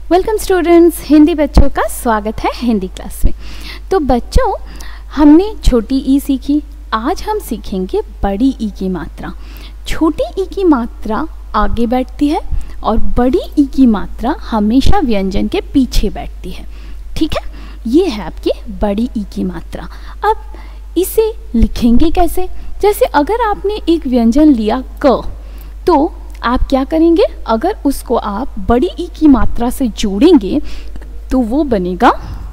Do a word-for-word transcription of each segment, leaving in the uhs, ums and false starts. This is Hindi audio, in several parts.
वेलकम स्टूडेंट्स, हिंदी बच्चों का स्वागत है हिंदी क्लास में। तो बच्चों, हमने छोटी ई सीखी, आज हम सीखेंगे बड़ी ई की मात्रा। छोटी ई की मात्रा आगे बैठती है और बड़ी ई की मात्रा हमेशा व्यंजन के पीछे बैठती है। ठीक है, ये है आपकी बड़ी ई की मात्रा। अब इसे लिखेंगे कैसे? जैसे अगर आपने एक व्यंजन लिया क, तो आप क्या करेंगे? अगर उसको आप बड़ी ई की मात्रा से जोड़ेंगे तो वो बनेगा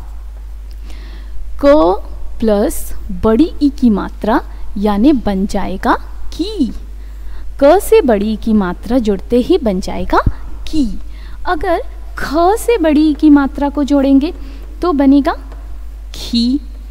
क प्लस बड़ी ई की मात्रा, यानी बन जाएगा की। क से बड़ी ई की मात्रा जुड़ते ही बन जाएगा की। अगर ख से बड़ी ई की मात्रा को जोड़ेंगे तो बनेगा खी।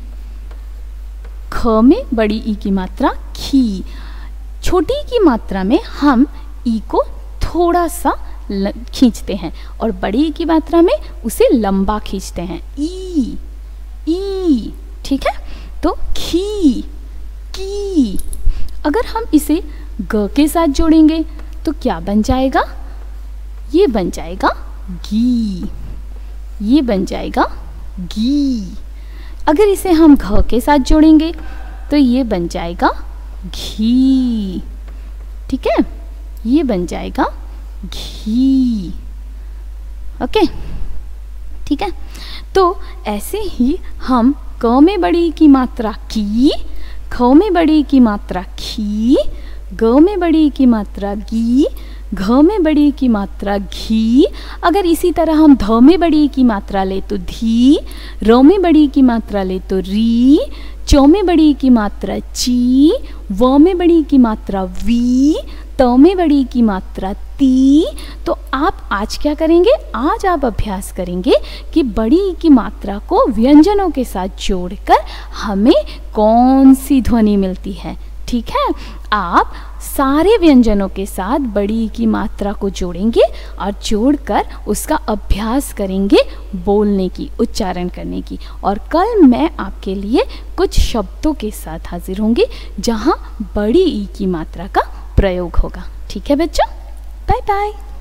ख में बड़ी ई की मात्रा खी। छोटी ई की मात्रा में हम ई को थोड़ा सा खींचते हैं और बड़ी ई की मात्रा में उसे लंबा खींचते हैं, ई ई। ठीक है, तो खी की। अगर हम इसे ग के साथ जोड़ेंगे तो क्या बन जाएगा? ये बन जाएगा गी। ये बन जाएगा गी। अगर इसे हम घ के साथ जोड़ेंगे तो ये बन जाएगा घी। ठीक है, ये बन जाएगा घी। ओके, ठीक है। तो ऐसे ही हम क में बड़ी की मात्रा की, ख में बड़ी की मात्रा खी, ग में बड़ी की मात्रा गी, घ में बड़ी की मात्रा घी। अगर इसी तरह हम ध में बड़ी की मात्रा ले तो धी, र में बड़ी की मात्रा ले तो री, चौ में बड़ी की मात्रा ची, व में बड़ी की मात्रा वी, त में बड़ी की मात्रा ती। तो आप आज क्या करेंगे? आज आप अभ्यास करेंगे कि बड़ी ई की मात्रा को व्यंजनों के साथ जोड़कर हमें कौन सी ध्वनि मिलती है। ठीक है, आप सारे व्यंजनों के साथ बड़ी ई की मात्रा को जोड़ेंगे और जोड़कर उसका अभ्यास करेंगे बोलने की, उच्चारण करने की। और कल मैं आपके लिए कुछ शब्दों के साथ हाजिर होंगी जहां बड़ी ई की मात्रा का प्रयोग होगा। ठीक है बच्चों, बाय बाय।